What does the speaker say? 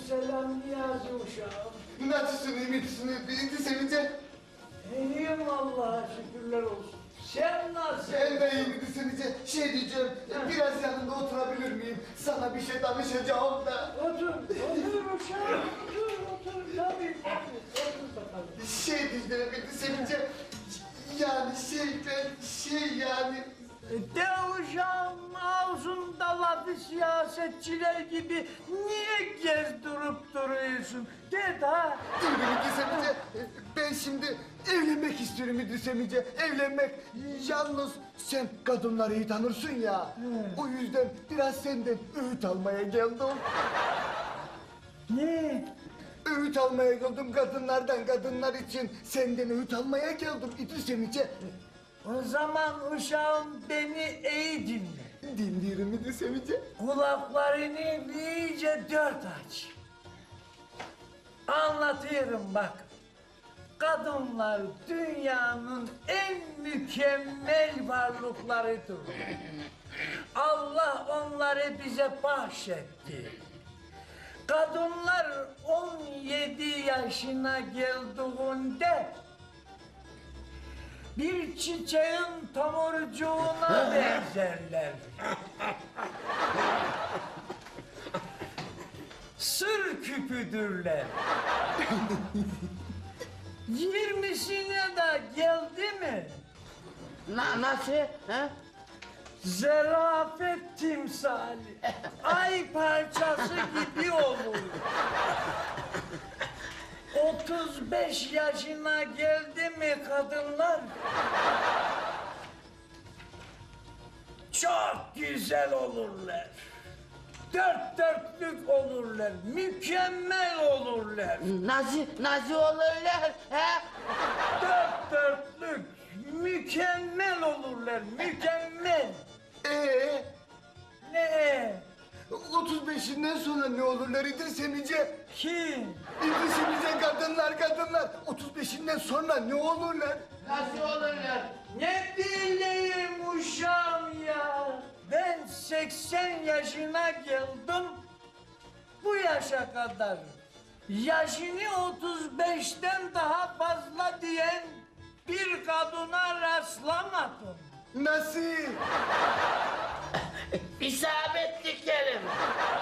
selam Niyazi uşağım. Nasılsın, iyi misin? Birinci sevince. İyiyim Allah'a şükürler olsun. Sen nasılsın? Ben de iyi bir sevince. Şey diyeceğim, biraz yanında oturabilir miyim? Sana bir şey danışacağım da. Otur uşağım, otur. Tabii, otur bakalım. Şey diyeceğim, birinci sevince. Yani yani... De uşağım ağzında lafı siyasetçiler gibi niye gezdirip duruyorsun? De da. Birinci sevince, ben şimdi evlenmek istiyorum İdris Emice. Evlenmek. Yalnız sen kadınları iyi tanırsın ya. O yüzden biraz senden öğüt almaya geldim. Ne? Öğüt almaya geldim kadınlardan, kadınlar için senden öğüt almaya geldim İdris Emice. O zaman uşağım beni iyi dinle. Dinliyorum İdris Emice. Kulaklarını iyice dört aç. Anlatıyorum bak. Kadınlar dünyanın en mükemmel varlıklarıdır. Allah onları bize bahşetti. Kadınlar 17 yaşına geldiğinde bir çiçeğin tomurcuğuna benzerler. Sır küpüdürler. 20'sine de geldi mi? Nasıl? Ha? Zarafet timsali, ay parçası gibi olur. 35 yaşına geldi mi kadınlar? Çok güzel olurlar. Dört dörtlük olurlar, mükemmel olurlar. Nasıl olurlar? Ha? Dört dörtlük, mükemmel olurlar, mükemmel. Ne? 35'inden sonra ne olurlar İdris Emice? Kim? İdris Emice kadınlar. 35'inden sonra ne olurlar? Nasıl olurlar? Ne bileyim uşağım ya. Ben 80 yaşına geldim. Bu yaşa kadar. Yaşını 35'ten daha fazla diyen bir kadına rastlamadım. Nasıl? İsabetli kerim.